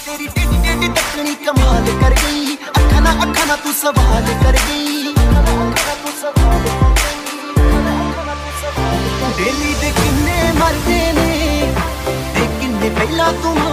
तेरी टेढ़ी टेढ़ी तकनी कमाल कर गई, अखा ना तू सवाल कर गई। डेली दे किन्ने मरदे ने ते किन्ने पहला तू